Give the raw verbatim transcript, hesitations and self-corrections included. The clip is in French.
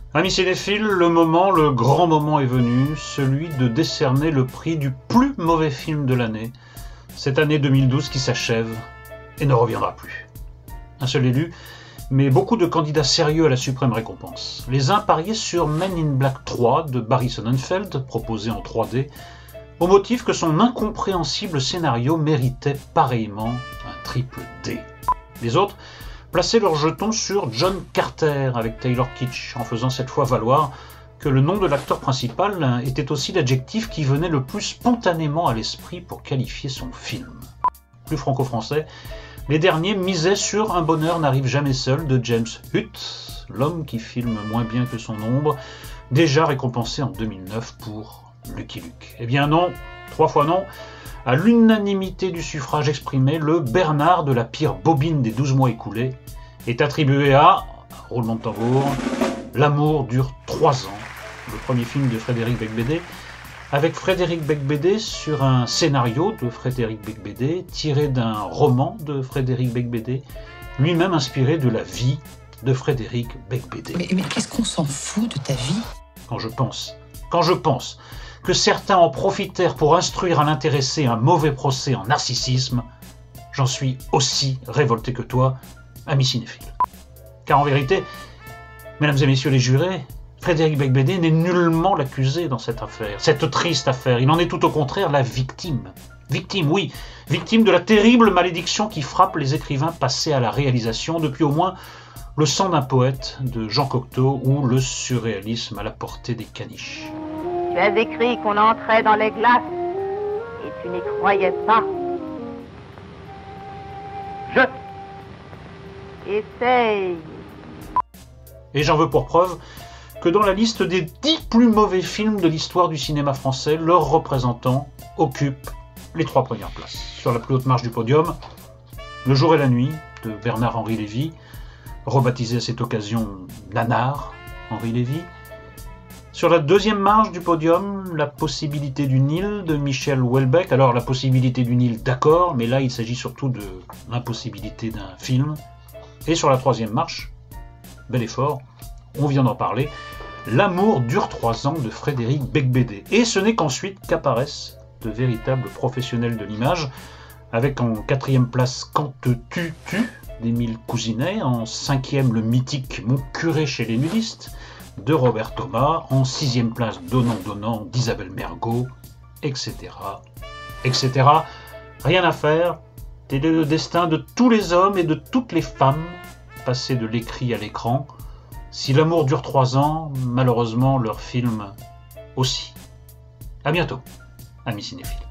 Amis cinéphiles, le moment, le grand moment est venu, celui de décerner le prix du plus mauvais film de l'année, cette année deux mille douze qui s'achève et ne reviendra plus. Un seul élu, mais beaucoup de candidats sérieux à la suprême récompense. Les uns pariaient sur Men in Black trois de Barry Sonnenfeld, proposé en trois D, au motif que son incompréhensible scénario méritait pareillement un triple D. Les autres plaçaient leurs jetons sur John Carter avec Taylor Kitsch, en faisant cette fois valoir que le nom de l'acteur principal était aussi l'adjectif qui venait le plus spontanément à l'esprit pour qualifier son film. Plus franco-français, les derniers misaient sur Un bonheur n'arrive jamais seul de James Hutt, l'homme qui filme moins bien que son ombre, déjà récompensé en deux mille neuf pour Lucky Luke. Eh bien non, trois fois non. À l'unanimité du suffrage exprimé, le Bernard de la pire bobine des douze mois écoulés est attribué à, roulement de tambour, L'amour dure trois ans, le premier film de Frédéric Beigbeder, avec Frédéric Beigbeder sur un scénario de Frédéric Beigbeder, tiré d'un roman de Frédéric Beigbeder, lui-même inspiré de la vie de Frédéric Beigbeder. Mais, mais qu'est-ce qu'on s'en fout de ta vie? Quand je pense, quand je pense que certains en profitèrent pour instruire à l'intéressé un mauvais procès en narcissisme, j'en suis aussi révolté que toi, ami cinéphile. Car en vérité, mesdames et messieurs les jurés, Frédéric Beigbeder n'est nullement l'accusé dans cette affaire, cette triste affaire. Il en est tout au contraire la victime. Victime, oui, victime de la terrible malédiction qui frappe les écrivains passés à la réalisation depuis au moins Le sang d'un poète de Jean Cocteau ou Le surréalisme à la portée des caniches. Tu as écrit qu'on entrait dans les glaces et tu n'y croyais pas. Je essaye. Et j'en veux pour preuve que dans la liste des dix plus mauvais films de l'histoire du cinéma français, leurs représentants occupent les trois premières places. Sur la plus haute marche du podium, Le jour et la nuit de Bernard-Henri Lévy, rebaptisé à cette occasion Nanar Henri Lévy. Sur la deuxième marche du podium, La possibilité du Nil de Michel Houellebecq. Alors la possibilité du Nil, d'accord, mais là il s'agit surtout de l'impossibilité d'un film. Et sur la troisième marche, bel effort, on vient d'en parler, L'amour dure trois ans de Frédéric Beigbeder. Et ce n'est qu'ensuite qu'apparaissent de véritables professionnels de l'image, avec en quatrième place Quand te tues-tu d'Émile Cousinet, en cinquième le mythique Mon curé chez les nudistes de Robert Thomas, en sixième place Donnant Donnant d'Isabelle Mergo, et cetera, et cetera. Rien à faire, tel est le destin de tous les hommes et de toutes les femmes passés de l'écrit à l'écran. Si l'amour dure trois ans, malheureusement leur film aussi. À bientôt, amis cinéphiles.